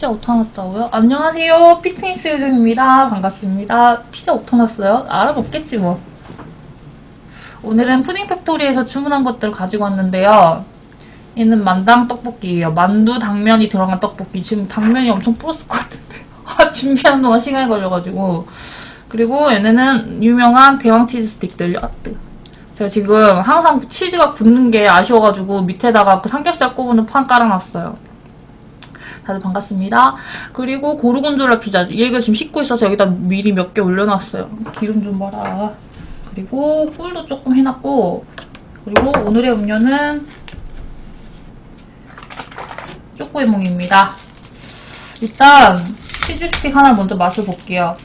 피자 오타 났다고요? 안녕하세요. 피트니스 요정입니다. 반갑습니다. 피자 오타 났어요? 알아먹겠지 뭐. 오늘은 푸딩 팩토리에서 주문한 것들을 가지고 왔는데요. 얘는 만당 떡볶이에요. 만두, 당면이 들어간 떡볶이. 지금 당면이 엄청 불었을 것 같은데. 준비하는 동안 시간이 걸려가지고. 그리고 얘네는 유명한 대왕 치즈 스틱들. 제가 지금 항상 치즈가 굳는 게 아쉬워가지고 밑에다가 그 삼겹살 구우는 판 깔아놨어요. 다들 반갑습니다. 그리고 고르곤졸라 피자. 얘가 지금 식고 있어서 여기다 미리 몇 개 올려놨어요. 기름 좀 봐라. 그리고 꿀도 조금 해놨고, 그리고 오늘의 음료는 초코에몽입니다. 일단 치즈 스틱 하나 먼저 맛을 볼게요.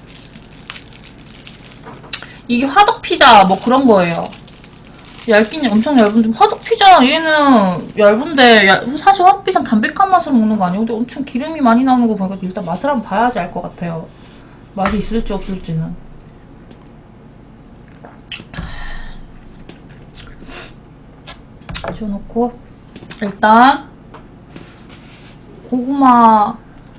이게 화덕 피자 뭐 그런 거예요. 얇긴 엄청 얇은데 화덕 피자 얘는 얇은데 사실 화덕 피자는 담백한 맛을 먹는 거 아니에요? 근데 엄청 기름이 많이 나오는 거 보니까 일단 맛을 한번 봐야지 알 것 같아요. 맛이 있을지 없을지는. 지워놓고 일단 고구마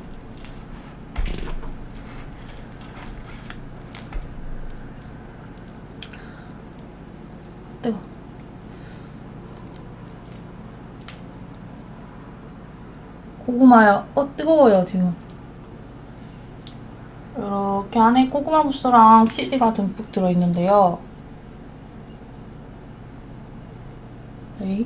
뜨거. 고구마요. 뜨거워요 지금. 이렇게 안에 고구마 무스랑 치즈가 듬뿍 들어있는데요. 네.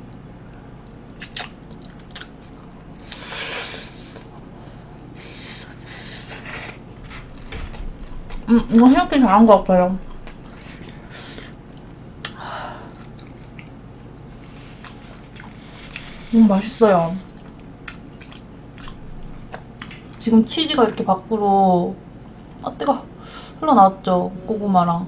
이거 생각보다 잘한 것 같아요. 너무 맛있어요. 지금 치즈가 이렇게 밖으로 뜨거 흘러나왔죠? 고구마랑.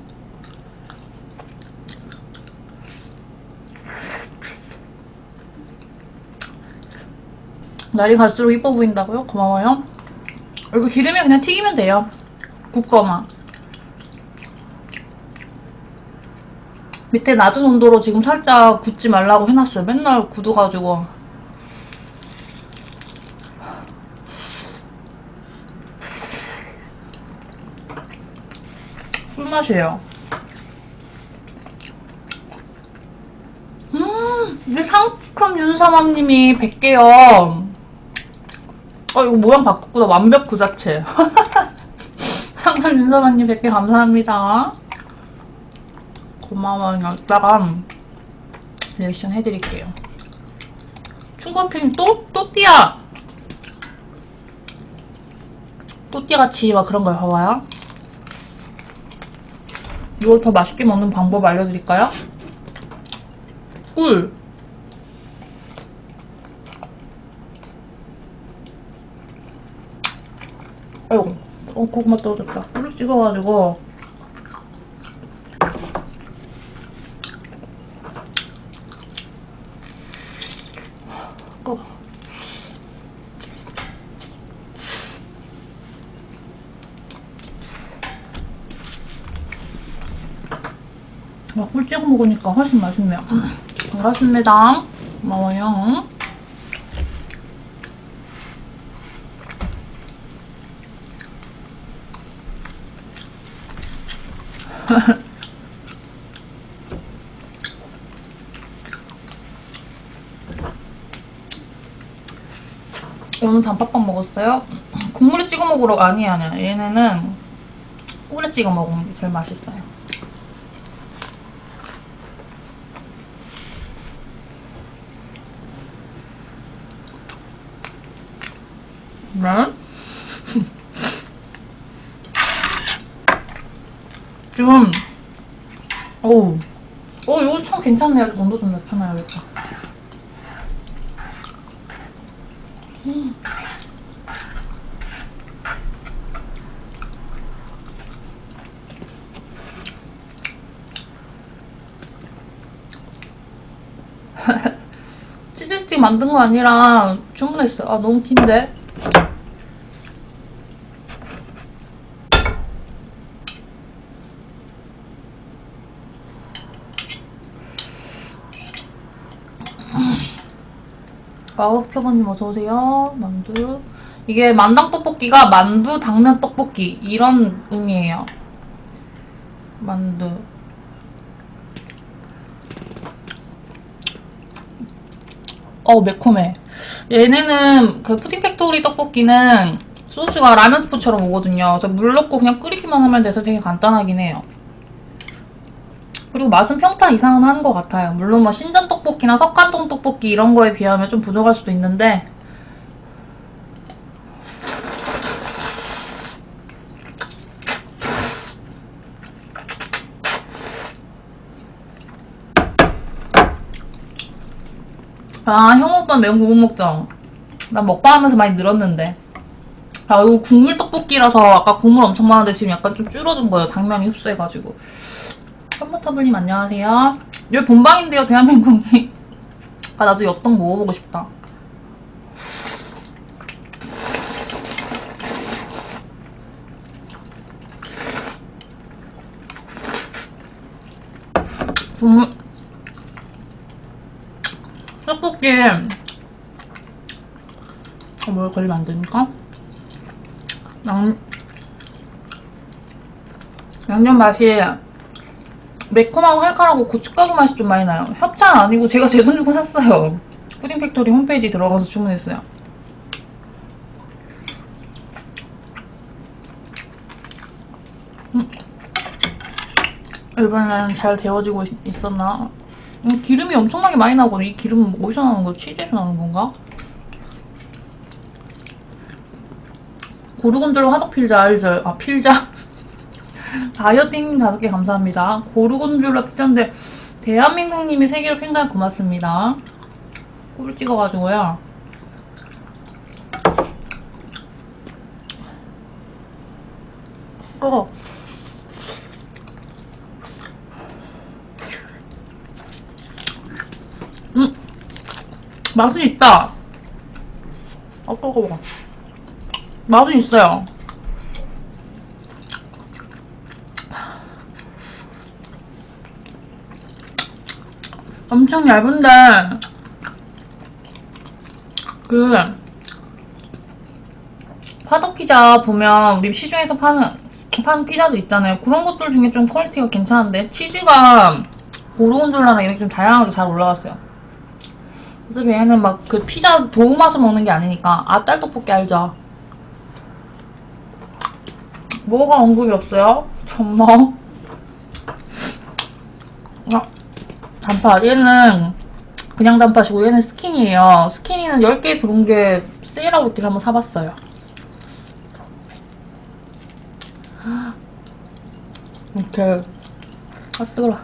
날이 갈수록 이뻐 보인다고요? 고마워요. 이거 기름에 그냥 튀기면 돼요. 굽거나. 밑에 낮은 온도로 지금 살짝 굽지 말라고 해놨어요. 맨날 굳어가지고. 꿀맛이에요. 이게 상큼 윤사맘님이 100개요. 이거 모양 바꿨구나. 완벽 그 자체. 상큼 윤사맘님 100개 감사합니다. 고마워요. 이따가 리액션 해드릴게요. 충고핑 또띠아! 또띠아같이 막 그런 걸 봐봐요. 이걸 더 맛있게 먹는 방법 알려드릴까요? 꿀! 아이고, 고구마 떨어졌다. 꿀을 찍어가지고 꿀 찍어 먹으니까 훨씬 맛있네요. 반갑습니다. 고마워요. 오늘 단팥빵 먹었어요? 국물에 찍어 먹으러 아니야. 얘네는 꿀에 찍어 먹으면 게 제일 맛있어요. 네? 지금 이거 참 괜찮네요. 온도 좀 낮춰놔야겠다. 치즈스틱 만든 거 아니라 주문했어요. 너무 긴데? 마법표범님 어서오세요. 만두. 이게 만당 떡볶이가 만두, 당면 떡볶이 이런 의미예요. 만두. 매콤해. 얘네는 그 푸딩팩토리 떡볶이는 소스가 라면 스프처럼 오거든요. 그래서 물 넣고 그냥 끓이기만 하면 돼서 되게 간단하긴 해요. 그리고 맛은 평타 이상은 하는 것 같아요. 물론 뭐 신전 떡볶이나 석간동 떡볶이 이런 거에 비하면 좀 부족할 수도 있는데 형 오빠 매운 거 못 먹죠? 난 먹방하면서 많이 늘었는데. 이거 국물 떡볶이라서 아까 국물 엄청 많은데 지금 약간 좀 줄어든 거예요. 당면이 흡수해가지고. 현모타블님 안녕하세요. 여기 본방인데요, 대한민국이. 나도 엽떡 먹어보고 싶다. 국물 떡볶이 뭘 걸리면 안 되니까 양념 맛이 매콤하고 칼칼하고 고춧가루 맛이 좀 많이 나요. 협찬 아니고 제가 제 돈 주고 샀어요. 푸딩팩토리 홈페이지 들어가서 주문했어요. 이번에는 잘 데워지고 있었나? 기름이 엄청나게 많이 나거든요. 이 기름은 어디서 나오는 거야? 치즈에서 나오는 건가? 고르곤졸라 화덕 필자 알죠? 필자? 다이어트님 5개 감사합니다. 고르곤졸라 피자인데 대한민국님이 3개로 팽달 고맙습니다. 꿀 찍어가지고요. 맛은 있다. 뜨거워. 맛은 있어요. 엄청 얇은데 그 화덕피자 보면 우리 시중에서 파는 피자도 있잖아요. 그런 것들 중에 좀 퀄리티가 괜찮은데 치즈가 고르곤졸라나 이렇게 좀 다양하게 잘 올라갔어요. 어차피 얘는 막 그 피자 도우 맛을 먹는 게 아니니까. 딸떡볶이 알죠? 뭐가 언급이 없어요? 정말? 단팥. 얘는 그냥 단팥이고 얘는 스키니예요. 스키니는 10개 들어온 게 세일하고 있길래 한번 사봤어요. 이렇게 뜨거워.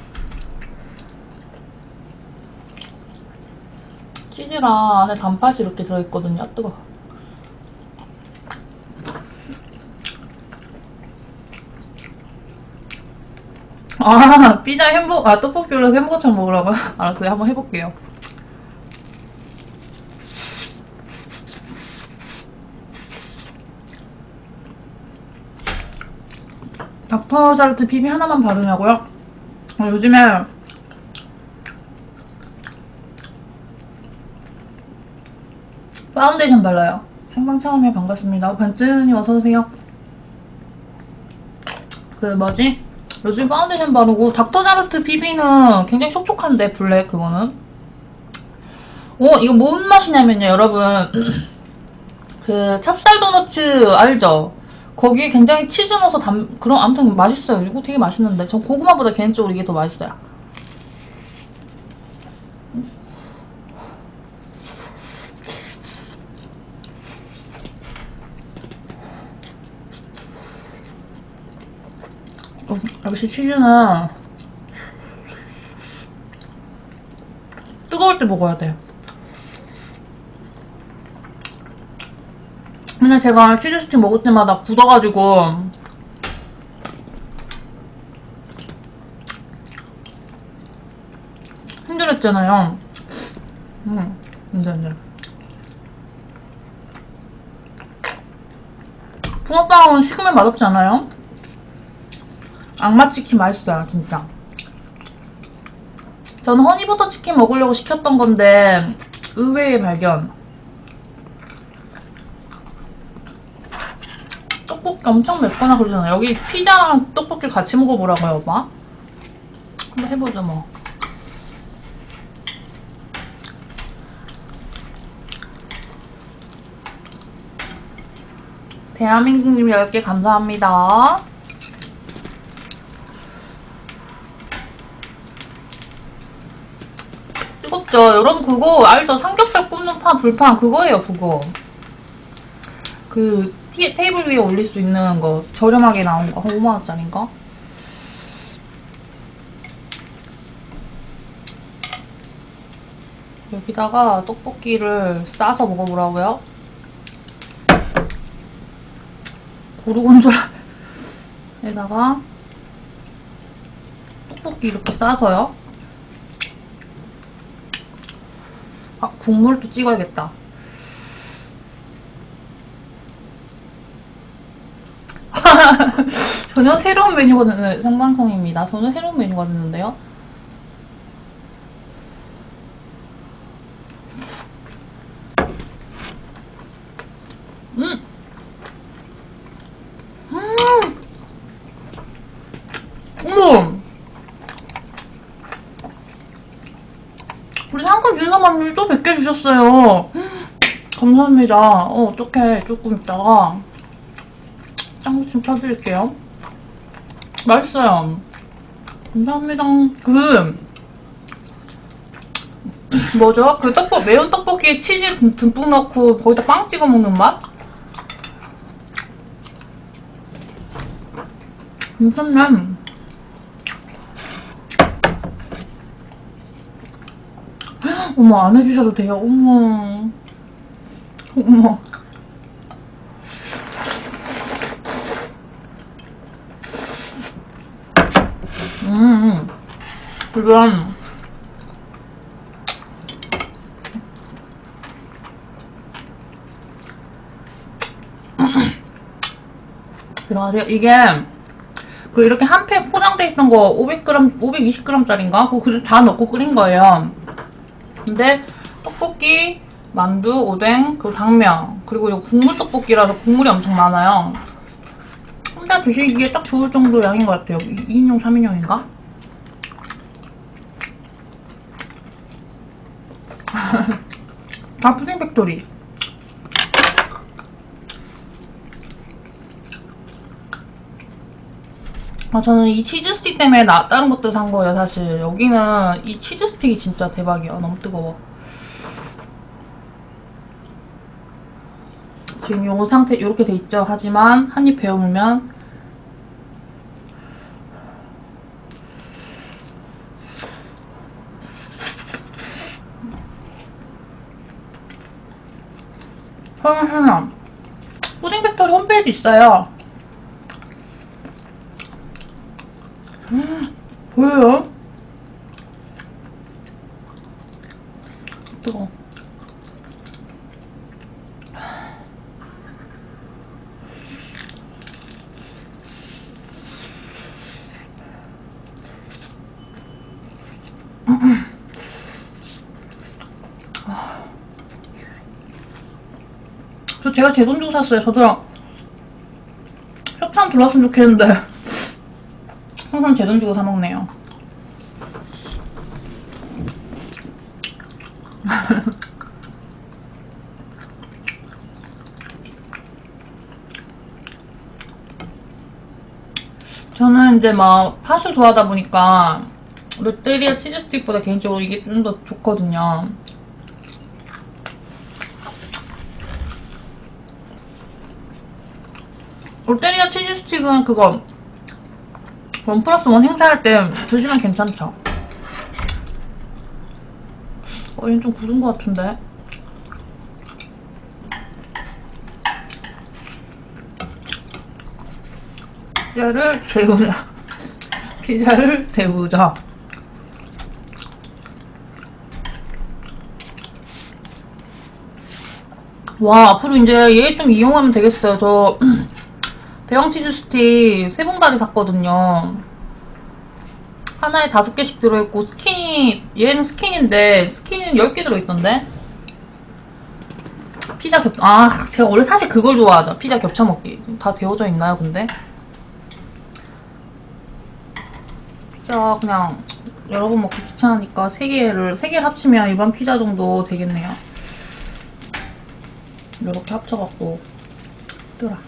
치즈랑 안에 단팥이 이렇게 들어있거든요. 뜨거워. 피자 떡볶이 올려서 햄버거처럼 먹으라고요? 알았어요. 한번 해볼게요. 닥터자르트 비비 하나만 바르냐고요? 요즘에 파운데이션 발라요. 생방 처음에 반갑습니다. 반쯤이 어서오세요. 요즘 파운데이션 바르고 닥터자르트 비비는 굉장히 촉촉한데 블랙 그거는 이거 뭔 맛이냐면요 여러분 그 찹쌀 도너츠 알죠? 거기에 굉장히 치즈 넣어서 그럼 아무튼 맛있어요. 이거 되게 맛있는데 전 고구마보다 개인적으로 이게 더 맛있어요. 역시 치즈는 뜨거울 때 먹어야 돼. 맨날 제가 치즈 스틱 먹을 때마다 굳어가지고 힘들었잖아요. 근데 붕어빵은 식으면 맛없지 않아요? 악마치킨 맛있어요 진짜. 저는 허니버터 치킨 먹으려고 시켰던 건데 의외의 발견. 떡볶이 엄청 맵거나 그러잖아. 여기 피자랑 떡볶이 같이 먹어보라고요, 오빠. 한번 해보자, 뭐. 대한민국님 10개 감사합니다. 찍었죠? 여러분 그거 알죠? 삼겹살 굽는 판, 불판 그거예요, 그거. 그 테이블 위에 올릴 수 있는 거 저렴하게 나온 거 한 5만원짜리인가? 여기다가 떡볶이를 싸서 먹어보라고요. 고르곤졸라에다가 떡볶이 이렇게 싸서요. 아, 국물도 찍어야겠다. 전혀 새로운 메뉴가 됐네. 생방송입니다. 전혀 새로운 메뉴가 됐는데요. 어머! 우리 상큼 준서맘님 또 100개 주셨어요. 감사합니다. 어떡해. 조금 있다가 짱구 좀 쳐드릴게요. 맛있어요. 감사합니다. 뭐죠? 그 매운 떡볶이에 치즈 듬뿍 넣고 거기다 빵 찍어 먹는 맛? 괜찮네. 어머, 안 해주셔도 돼요. 어머. 어머. 이건 들어가세요. 이게 그 이렇게 한 팩 포장돼 있던 거 500g, 520g짜리인가? 그거 다 넣고 끓인 거예요. 근데 떡볶이, 만두, 오뎅, 그 당면, 그리고 이거 국물 떡볶이라서 국물이 엄청 많아요. 혼자 드시기에 딱 좋을 정도 양인 것 같아요. 2인용, 3인용인가? 다 푸딩 팩토리. 저는 이 치즈 스틱 때문에 다른 것들 산 거예요, 사실. 여기는 이 치즈 스틱이 진짜 대박이야. 너무 뜨거워. 지금 요 상태, 요렇게 돼 있죠? 하지만 한 입 베어 물면 하나 푸딩 팩토리 홈페이지 있어요. 보여요? 뜨거워. 제가 제 돈 주고 샀어요. 저도 협찬 들어왔으면 좋겠는데 항상 제 돈 주고 사먹네요. 저는 이제 막 팥을 좋아하다 보니까 롯데리아 치즈 스틱보다 개인적으로 이게 좀 더 좋거든요. 롯데리아 치즈 스틱은 그거 1+1 행사할 때 드시면 괜찮죠? 얘는 좀 굳은 것 같은데? 피자를 데우자. 피자를 데우자. 와, 앞으로 이제 얘 좀 이용하면 되겠어요. 저 대왕 치즈 스틱 3봉다리 샀거든요. 하나에 5개씩 들어있고 스키니, 얘는 스키니인데 스키니는 10개 들어있던데? 피자 제가 원래 사실 그걸 좋아하죠. 피자 겹쳐 먹기. 다 데워져 있나요, 근데? 피자 그냥 여러 번 먹기 귀찮으니까 3개를 합치면 일반 피자 정도 되겠네요. 이렇게 합쳐갖고 뜨라.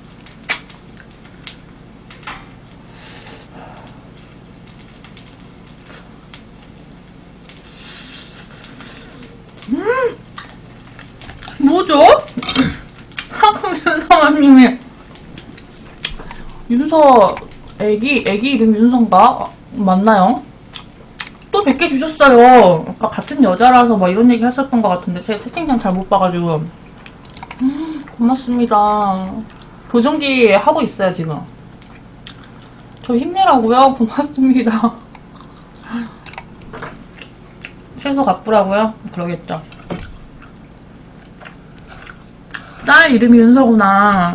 뭐죠? 윤서마님이 애기 이름 윤서인가? 맞나요? 또 100개 주셨어요. 아까 같은 여자라서 막 이런 얘기 했었던 것 같은데 제가 채팅창 잘 못 봐가지고. 고맙습니다. 보정기 하고 있어요 지금. 저 힘내라고요? 고맙습니다. 최소 갚으라고요? 그러겠죠. 딸 이름이 윤서구나.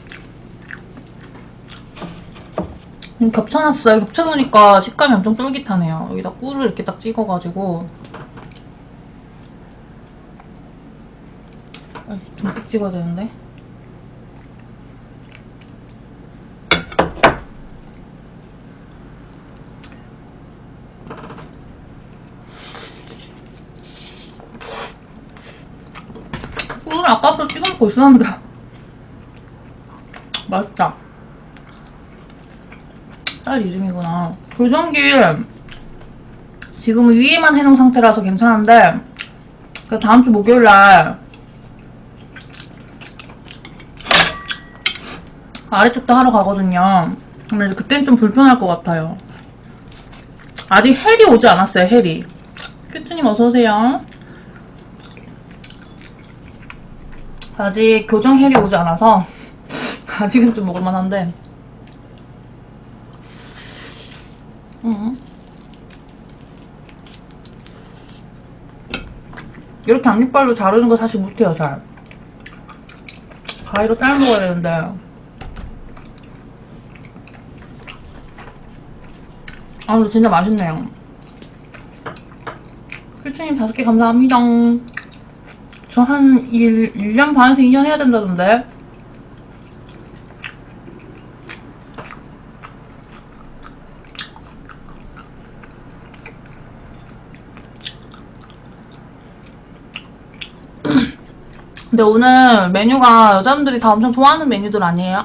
겹쳐놨어요. 겹쳐놓으니까 식감이 엄청 쫄깃하네요. 여기다 꿀을 이렇게 딱 찍어가지고. 듬뿍 찍어야 되는데. 꿀을 아까부터 찍어 먹고 있었는데. 맛있다. 딸 이름이구나. 교정기 지금은 위에만 해놓은 상태라서 괜찮은데 그 다음주 목요일날 아래쪽도 하러 가거든요. 근데 그땐 좀 불편할 것 같아요. 아직 헬이 오지 않았어요. 헬이. 큐트님 어서오세요. 아직 교정 헬이 오지 않아서 아직은 좀 먹을만한데. 이렇게 앞니빨로 자르는 거 사실 못해요. 잘 가위로 딸 먹어야 되는데. 아 근데 진짜 맛있네요. 큐츠님 5개 감사합니다. 저 한 1년 반에서 2년 해야 된다던데. 근데 오늘 메뉴가 여자분들이 다 엄청 좋아하는 메뉴들 아니에요?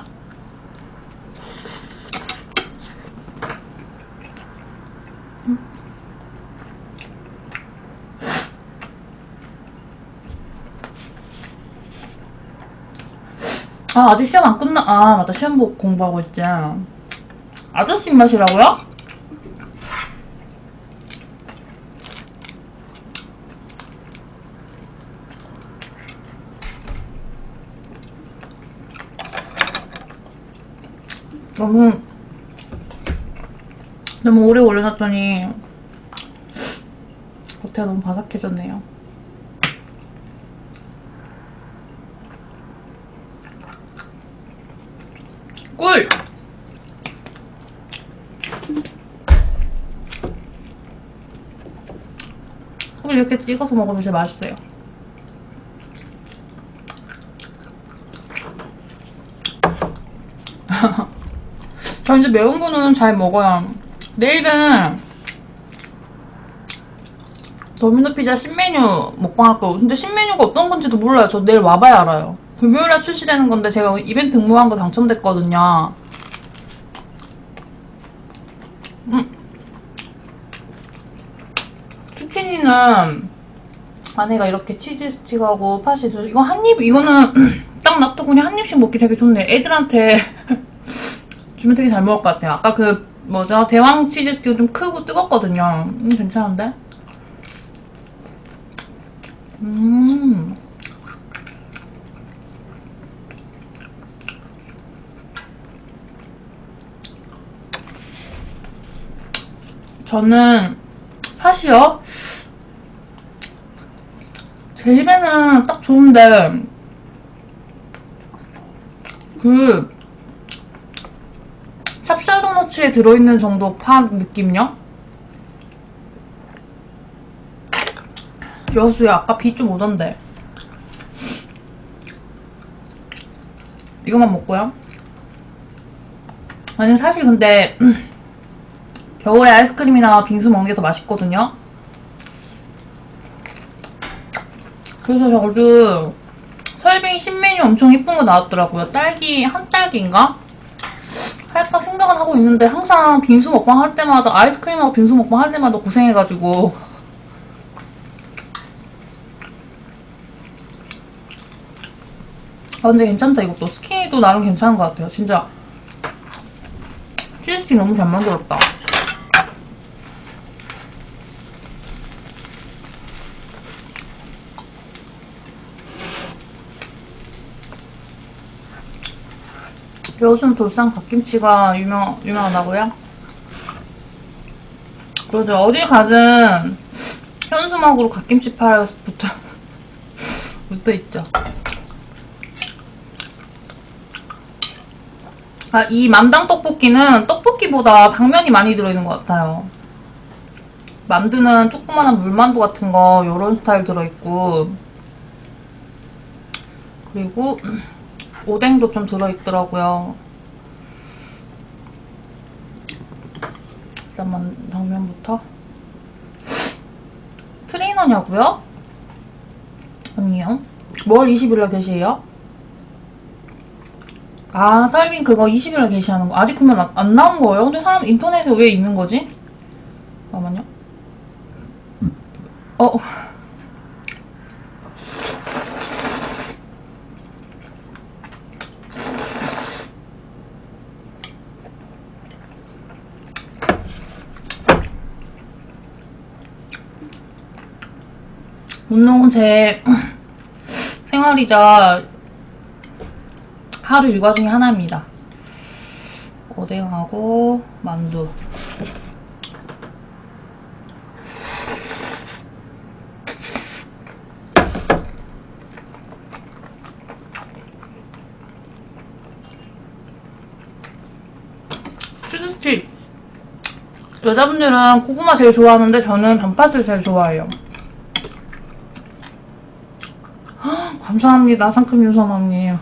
아직 시험 안 끝나. 맞다. 시험 공부하고 있지. 아저씨 입맛이라고요? 너무 오래 올려놨더니 겉에가 너무 바삭해졌네요. 꿀! 꿀 이렇게 찍어서 먹으면 진짜 맛있어요. 저 이제 매운 거는 잘 먹어요. 내일은 도미노 피자 신메뉴 먹방할 거고, 근데 신메뉴가 어떤 건지도 몰라요. 저 내일 와봐야 알아요. 금요일에 출시되는 건데 제가 이벤트 응모한 거 당첨됐거든요. zucchini는 안에가 이렇게 치즈 스틱하고 팥이 있어서 이거 한 입, 이거는 딱 놔두고 그냥 한 입씩 먹기 되게 좋네. 애들한테 주면 되게 잘 먹을 것 같아요. 아까 그 뭐죠? 대왕 치즈 스틱은 좀 크고 뜨겁거든요. 괜찮은데? 저는 팥이요? 제 입에는 딱 좋은데 그 찹쌀도너츠에 들어있는 정도 팥 느낌요? 여수야 아까 비 좀 오던데. 이것만 먹고요. 아니 사실 근데 겨울에 아이스크림이나 빙수 먹는 게 더 맛있거든요. 그래서 저도 설빙 신메뉴 엄청 이쁜 거 나왔더라고요. 딸기, 한 딸기인가? 할까 생각은 하고 있는데 항상 빙수 먹방 할 때마다 아이스크림하고 빙수 먹방 할 때마다 고생해가지고 아 근데 괜찮다. 이것도 스키니도 나름 괜찮은 것 같아요. 진짜 치즈스틱 너무 잘 만들었다. 여순 돌산 갓김치가 유명하다고요? 그러죠. 어딜 가든 현수막으로 갓김치 팔아서 붙어있죠. 아, 이 맘당 떡볶이는 떡볶이보다 당면이 많이 들어있는 것 같아요. 만두는 조그만한 물만두 같은 거 요런 스타일 들어있고 그리고 오뎅도 좀 들어있더라고요. 일단 당면부터. 트레이너냐고요? 아니요. 뭘 20일날 게시해요? 아, 설빙 그거 20일날 게시하는 거. 아직 그러면 안 나온 거예요? 근데 사람 인터넷에 왜 있는 거지? 잠깐만요. 운동은 제 생활이자 하루 일과 중에 하나입니다. 오뎅하고 만두. 치즈스틱. 여자분들은 고구마 제일 좋아하는데 저는 단팥을 제일 좋아해요. 감사합니다, 상큼윤선언님.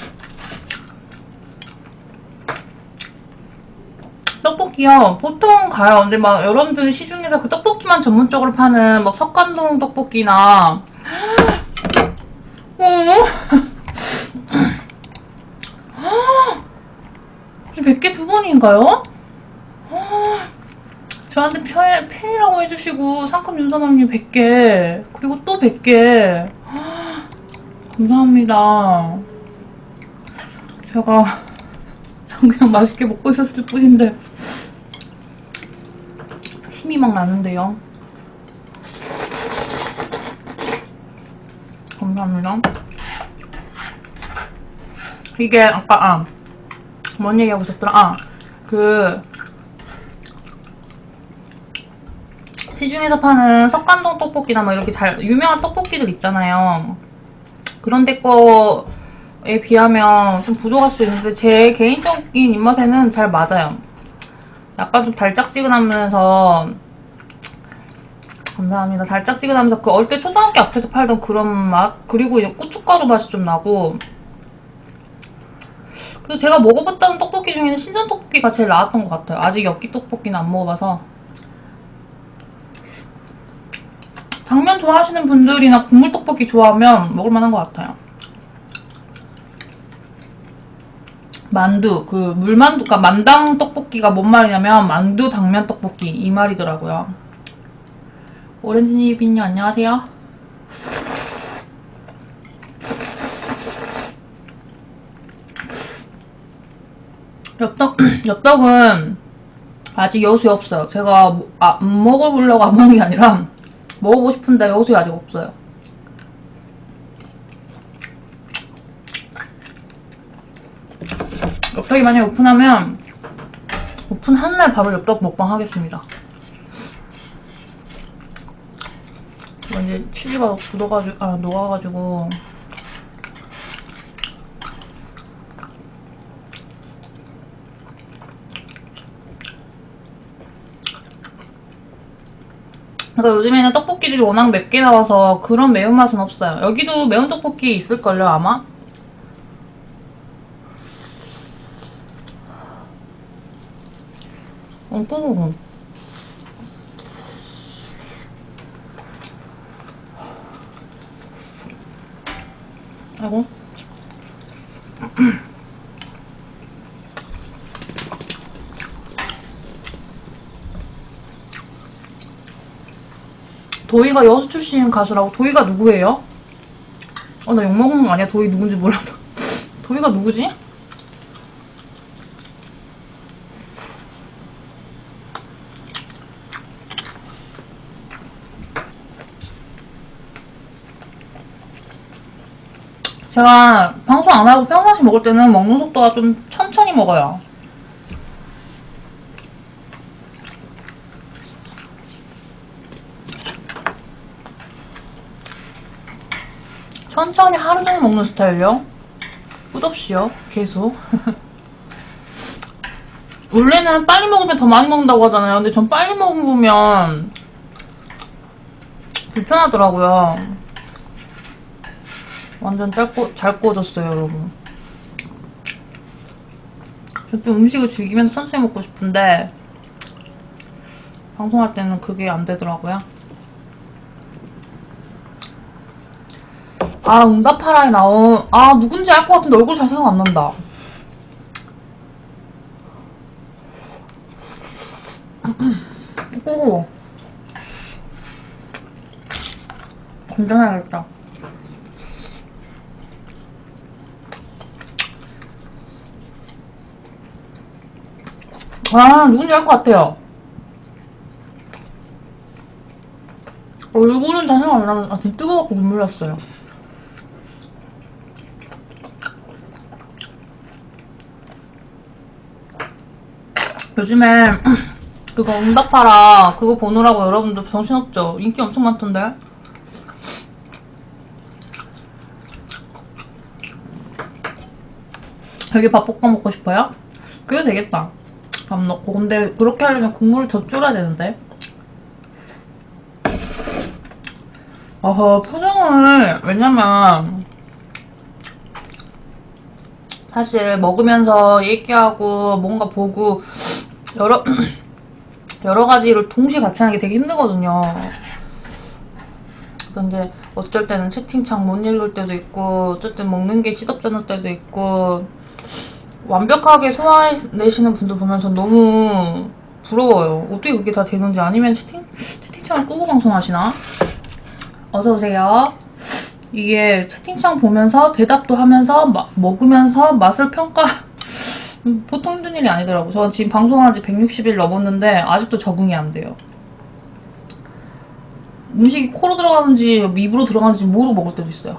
떡볶이요? 보통 가요. 근데 막 여러분들 시중에서 그 떡볶이만 전문적으로 파는 막 석관동 떡볶이나 혹시 100개 2번인가요? 저한테 팬이라고 해주시고 상큼윤선언님 100개 그리고 또 100개 감사합니다. 제가 그냥 맛있게 먹고 있었을 뿐인데 힘이 막 나는데요. 감사합니다. 이게 아까 뭔 얘기하고 있었더라? 시중에서 파는 석관동 떡볶이나 뭐 이렇게 잘 유명한 떡볶이들 있잖아요. 그런 데 거에 비하면 좀 부족할 수 있는데 제 개인적인 입맛에는 잘 맞아요. 약간 좀 달짝지근하면서 감사합니다. 달짝지근하면서 그 어릴 때 초등학교 앞에서 팔던 그런 맛 그리고 이제 고춧가루 맛이 좀 나고 그리고 제가 먹어봤던 떡볶이 중에는 신전 떡볶이가 제일 나았던 것 같아요. 아직 엽기 떡볶이는 안 먹어봐서 당면 좋아하시는 분들이나 국물 떡볶이 좋아하면 먹을만한 것 같아요. 만두, 물만두, 그러니까 만당 떡볶이가 뭔 말이냐면 만두 당면 떡볶이 이 말이더라고요. 오렌지니비님 안녕하세요. 엽떡은 아직 여수에 없어요. 제가 안 먹어보려고 안 먹는 게 아니라 먹어보고 싶은데 여수에 아직 없어요. 엽떡이 만약에 오픈하면 오픈한 날 바로 엽떡 먹방 하겠습니다. 이거 이제 치즈가 녹아가지고 그러니까 요즘에는 떡볶이들이 워낙 맵게 나와서 그런 매운맛은 없어요. 여기도 매운 떡볶이 있을걸요 아마? 어. 아이고. 도희가 여수 출신 가수라고? 도희가 누구예요? 나 욕먹은 거 아니야? 도희 누군지 몰라서. 도희가 누구지? 제가 방송 안 하고 평상시 먹을 때는 먹는 속도가 좀 천천히 먹어요. 천천히 하루 종일 먹는 스타일이요. 끝없이요. 계속. 원래는 빨리 먹으면 더 많이 먹는다고 하잖아요. 근데 전 빨리 먹으면 불편하더라고요. 완전 잘 구워졌어요, 여러분. 저 좀 음식을 즐기면서 천천히 먹고 싶은데 방송할 때는 그게 안 되더라고요. 응답하라에 나온 누군지 알 것 같은데 얼굴 잘 생각 안 난다. 오, 건전해야겠다. 누군지 알 것 같아요. 얼굴은 잘 생각 안 나면 진짜 뜨거워갖고 눈물 났어요. 요즘에 그거 응답하라 그거 보느라고 여러분들 정신없죠? 인기 엄청 많던데? 여기 밥 볶아 먹고 싶어요? 그게 되겠다. 밥 넣고. 근데 그렇게 하려면 국물을 젖줄여야 되는데. 표정을, 왜냐면 사실 먹으면서 얘기하고 뭔가 보고 여러 가지를 동시에 같이 하는 게 되게 힘들거든요. 그래서 이제 어쩔 때는 채팅창 못 읽을 때도 있고, 어쩔 땐 먹는 게 시덥잖을 때도 있고, 완벽하게 소화해내시는 분들 보면 전 너무 부러워요. 어떻게 그게 다 되는지. 아니면 채팅창을 끄고 방송하시나? 어서오세요. 이게 채팅창 보면서 대답도 하면서 먹으면서 맛을 평가 보통 힘든 일이 아니더라고. 저 지금 방송한 지 160일 넘었는데 아직도 적응이 안 돼요. 음식이 코로 들어가는지 입으로 들어가는지 모르고 먹을 때도 있어요.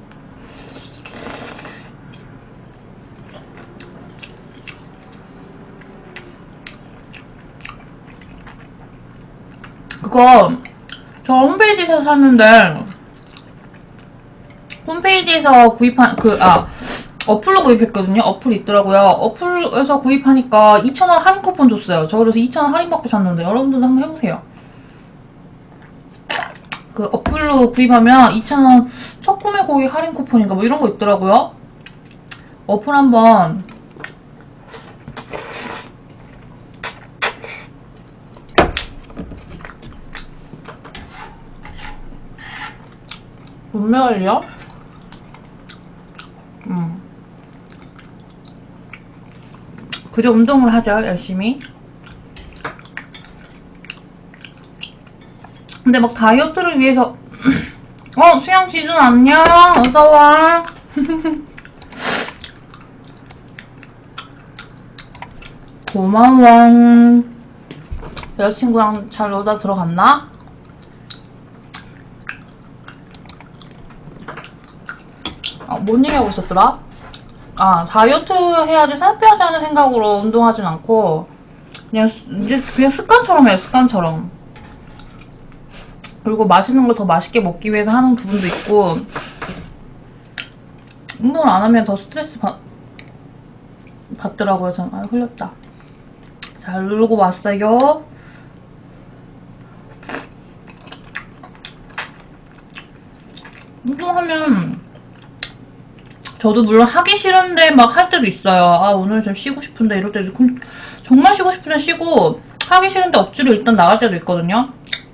그거 저 홈페이지에서 샀는데, 홈페이지에서 구입한 어플로 구입했거든요. 어플이 있더라고요. 어플에서 구입하니까 2,000원 할인 쿠폰 줬어요. 저 그래서 2,000원 할인 받고 샀는데 여러분들도 한번 해보세요. 그 어플로 구입하면 2,000원 첫 구매 고객 할인 쿠폰인가 뭐 이런 거 있더라고요. 어플 한번 문매관리요? 그저 운동을 하죠, 열심히. 근데 막 다이어트를 위해서 수양지준 안녕, 어서와. 고마워. 여자친구랑 잘 놀다 들어갔나? 뭔 얘기하고 있었더라? 다이어트 해야지 살 빼야지 하는 생각으로 운동하진 않고 그냥 습관처럼 해요. 습관처럼. 그리고 맛있는 걸 더 맛있게 먹기 위해서 하는 부분도 있고, 운동을 안 하면 더 스트레스 받더라고요. 전. 흘렸다. 잘 누르고 왔어요. 운동하면 저도 물론 하기 싫은데 막 할 때도 있어요. 오늘 좀 쉬고 싶은데 이럴 때도 정말 쉬고 싶으면 쉬고, 하기 싫은데 억지로 일단 나갈 때도 있거든요.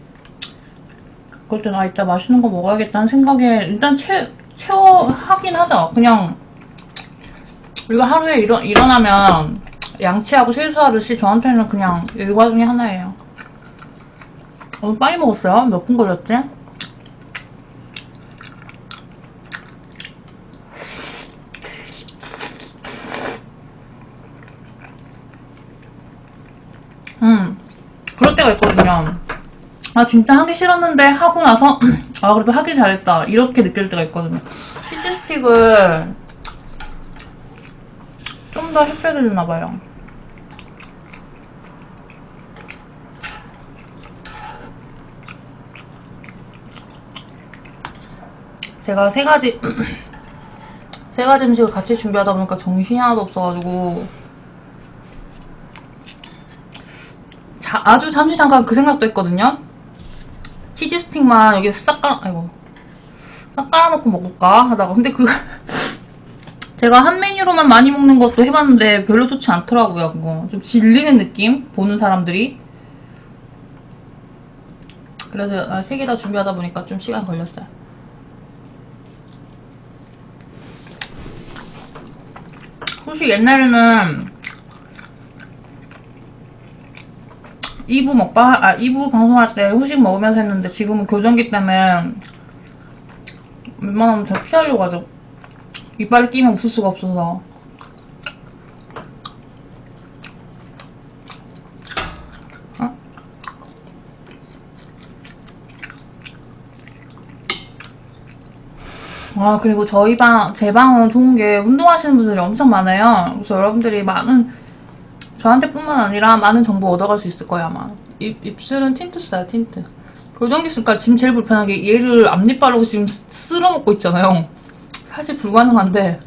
그럴 땐 아, 이따 맛있는 거 먹어야겠다는 생각에 일단 채워 하긴 하죠. 그냥 우리가 하루에 일어나면 양치하고 세수하듯이 저한테는 그냥 일과 중에 하나예요. 오늘 빨리 먹었어요. 몇 분 걸렸지? 그럴 때가 있거든요. 아 진짜 하기 싫었는데 하고 나서 아 그래도 하길 잘했다 이렇게 느낄 때가 있거든요. 치즈 스틱을 좀 더 했어야 되나봐요. 제가 세 가지 음식을 같이 준비하다 보니까 정신이 하나도 없어가지고 아주 잠시 잠깐 그 생각도 했거든요. 치즈 스틱만 여기 싹 깔아놓고 먹을까 하다가 근데 제가 한 메뉴로만 많이 먹는 것도 해봤는데 별로 좋지 않더라고요. 그거 좀 질리는 느낌? 보는 사람들이. 그래서 3개 다 준비하다 보니까 좀 시간 걸렸어요. 솔직히 옛날에는 2부 방송할 때 후식 먹으면서 했는데 지금은 교정기 때문에 웬만하면 잘 피하려고 하죠. 이빨에 끼면 웃을 수가 없어서. 아 그리고 제 방은 좋은 게 운동하시는 분들이 엄청 많아요. 그래서 여러분들이 저한테 뿐만 아니라 많은 정보 얻어갈 수 있을 거예요 아마. 입술은 틴트 써요 틴트. 교정기 쓸까 지금 제일 불편한 게 얘를 앞니 바르고 지금 쓸어 먹고 있잖아요. 사실 불가능한데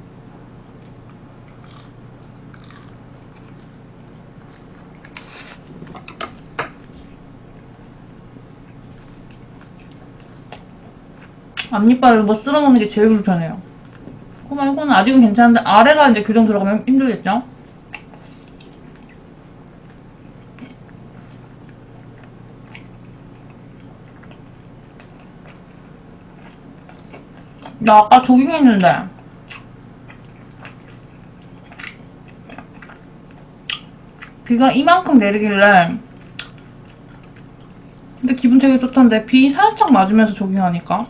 앞니빨을 뭐 쓸어 먹는 게 제일 불편해요. 그거 말고는 아직은 괜찮은데 아래가 이제 교정 들어가면 힘들겠죠? 나 아까 조깅했는데 비가 이만큼 내리길래 근데 기분 되게 좋던데 비 살짝 맞으면서 조깅하니까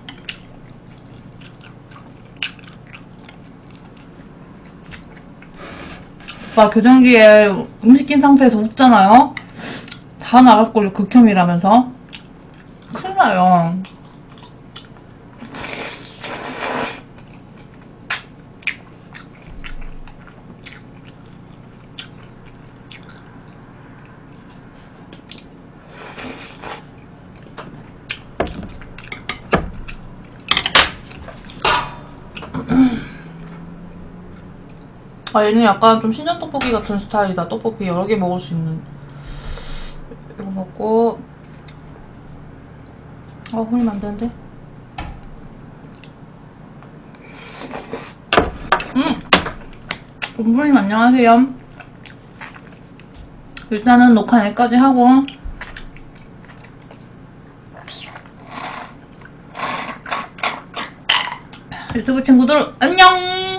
오빠 교정기에 음식 낀 상태에서 웃잖아요? 다 나갈걸요 극혐이라면서 큰일 나요. 아 얘는 약간 좀 신전 떡볶이 같은 스타일이다. 떡볶이 여러 개 먹을 수 있는. 이거 먹고 흘리면 안 되는데. 부모님 안녕하세요. 일단은 녹화 여기까지 하고 유튜브 친구들 안녕.